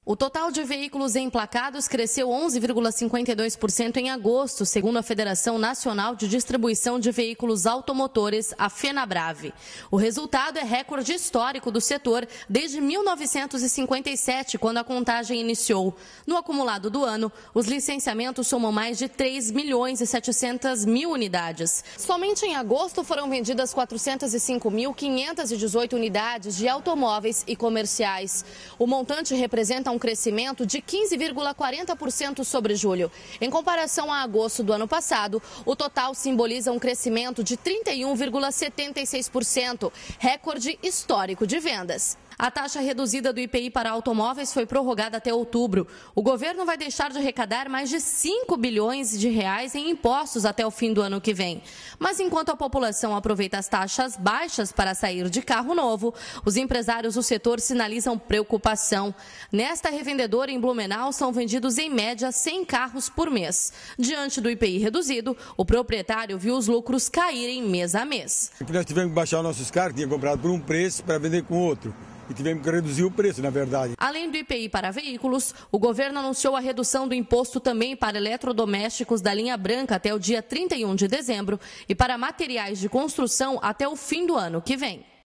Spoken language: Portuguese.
O total de veículos emplacados cresceu 11,52% em agosto, segundo a Federação Nacional de Distribuição de Veículos Automotores, a FenaBrave. O resultado é recorde histórico do setor desde 1957, quando a contagem iniciou. No acumulado do ano, os licenciamentos somam mais de 3 milhões e 700 mil unidades. Somente em agosto foram vendidas 405.518 unidades de automóveis e comerciais. O montante representa um crescimento de 15,40% sobre julho. Em comparação a agosto do ano passado, o total simboliza um crescimento de 31,76%, recorde histórico de vendas. A taxa reduzida do IPI para automóveis foi prorrogada até outubro. O governo vai deixar de arrecadar mais de 5 bilhões de reais em impostos até o fim do ano que vem. Mas enquanto a população aproveita as taxas baixas para sair de carro novo, os empresários do setor sinalizam preocupação. Nesta revendedora em Blumenau são vendidos em média 100 carros por mês. Diante do IPI reduzido, o proprietário viu os lucros caírem mês a mês. Nós tivemos que baixar nossos carros, que tinha comprado por um preço para vender com outro. E tivemos que reduzir o preço, na verdade. Além do IPI para veículos, o governo anunciou a redução do imposto também para eletrodomésticos da linha branca até o dia 31 de dezembro e para materiais de construção até o fim do ano que vem.